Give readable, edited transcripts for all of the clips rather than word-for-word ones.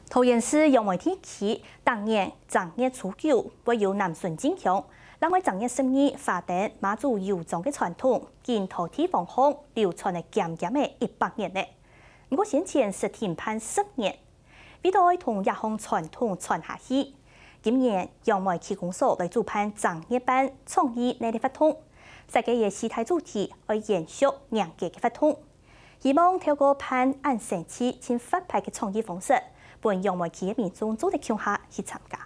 桃园市杨梅天气，当年正月初9会有南巡进香，另外正月12发展妈祖游庄的传统，见桃地方风流传了渐渐的100年嘞。不过先前是停办10年，为了同一项传统传下去，今年杨梅区公所来主办正月版创意内的活动，设计的时态主题来延续娘家的活动，希望透过办按神奇请发牌的创意方式。本杨梅区的民众组织乡下去参加。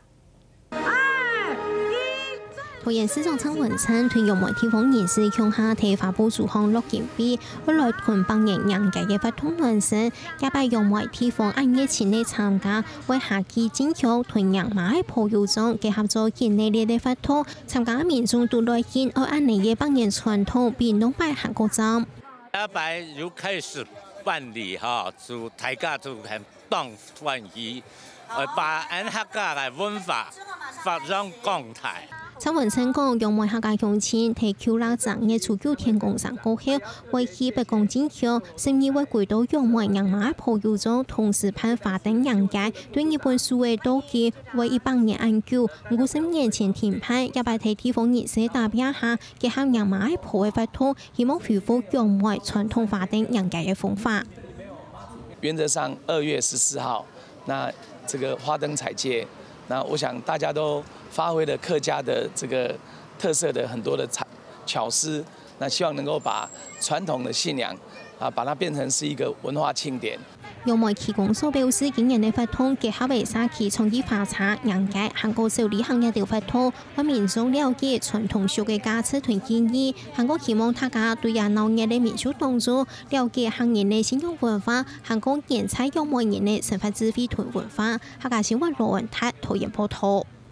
桃园市长蔡文昌对杨梅地方人士乡下提发布数项录影笔，为来群帮人娘家的活动完成，也把杨梅地方按月前来参加，为下期进香同娘妈的抱有庄结合做建立的活动，参加民众都来见而按年的帮人传统变动摆韩国站。 阿白又开始办理就大家就很当欢喜，把俺客家的文化发扬光大。 蔡文昌讲，杨梅客家乡亲提裘拉正月初9天公上过后，为期8公进香，甚至为回到杨梅娘妈抱有庄，同时办法等人家对日本数位多记为100年安久。50年前停办，也把提地方人士代表下，结合娘妈抱的活动，希望恢复杨梅传统法等人家的风法。 原则上2月14号，那这个花灯彩节，那我想大家都发挥了客家的这个特色的很多的巧思，那希望能够把传统的信仰把它变成是一个文化庆典。 杨梅区公所表示，今年的活动结合为社区创意发茶、人家韩国小礼行业的活动，为民众了解传统俗的价值同建议。韩国希望大家对热闹热的民俗当中了解汉人的信仰文化，韩国人才杨梅人的生活智慧同文化。客家新闻罗文泰桃园报道。